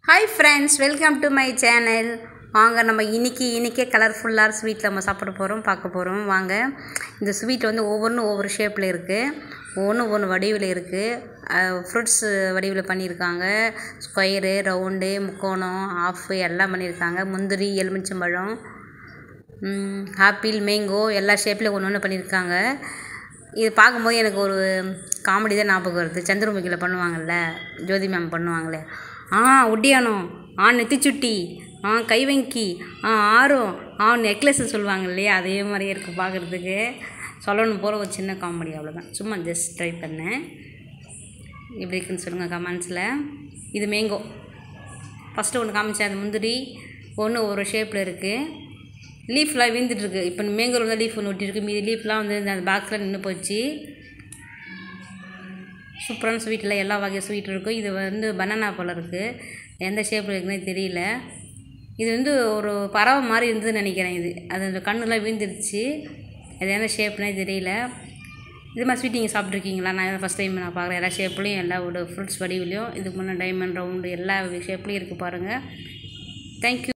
Hi friends, welcome to my channel. வாங்க நம்ம இன்னைக்கு கலர்ஃபுல்லான ஸ்வீட் நம்ம சாப்பிட போறோம் பார்க்க போறோம் வாங்க. இந்த ஸ்வீட் வந்து ஒவ்வொரு ஷேப்ல இருக்கு. ஒவ்வொரு வடிவில இருக்கு. ஃப்ரூட்ஸ் வடிவில பண்ணிருக்காங்க. ஸ்கொயர், ரவுண்ட், முக்கோணம், ஆஃப் எல்லாம் பண்ணிருக்காங்க. முந்திரி, எலுமிச்சம்பழம், ஆப்பிள், மேங்கோ எல்லா ஷேப்ல ஒவ்வொன்னு பண்ணிருக்காங்க. இது பாக்கும்போது எனக்கு ஒரு காமெடி தான் ஞாபகம் வருது. சந்திரமுகில பண்ணுவாங்கல்ல, ஜோதி மேம் பண்ணுவாங்களே. ஒட்டியானம், நெத்திச்சுட்டி, கைவங்கி, ஆரம், நெக்லஸ் சொல்லுவாங்க இல்லையா, அதே மாதிரியே இருக்குது பார்க்குறதுக்கு. சொல்லணும் போல ஒரு சின்ன காமெடி, அவ்வளோதான். சும்மா ஜஸ்ட் ட்ரை பண்ணேன். எப்படி இருக்குன்னு சொல்லுங்கள் கமெண்ட்ஸில். இது மேங்கோ ஃபஸ்ட்டு ஒன்று காமிச்சேன். அது முந்திரி ஒன்று ஒரு ஷேப்பில் இருக்குது. லீஃப்லாம் வீழ்ந்துட்டுருக்கு. இப்போ மேங்கோவில் தான் லீஃப் ஒன்று ஒட்டிருக்கு. மீதி லீஃப்லாம் வந்து அந்த பாக்ஸில் நின்று போச்சு. சூப்பரான ஸ்வீட்டில் எல்லா வகை ஸ்வீட் இருக்கும். இது வந்து பனானா போல் இருக்குது. எந்த ஷேப்பில் இருக்குன்னே தெரியல. இது வந்து ஒரு பறவை மாதிரி இருந்ததுன்னு நினைக்கிறேன். அது அந்த கண்ணுலாம் வீழ்ந்துருச்சு. அது எந்த ஷேப்னே தெரியல. இது மாதிரி ஸ்வீட் நீங்கள் சாப்பிட்ருக்கீங்களா? நான் ஃபஸ்ட் டைம் நான் பார்க்குறேன். எல்லா ஷேப்லேயும் எல்லா ஃப்ரூட்ஸ் வடிவிலையும் இதுக்கு முன்னே டைமண்ட், ரவுண்டு எல்லா ஷேப்லேயும் இருக்குது பாருங்கள். தேங்க்யூ.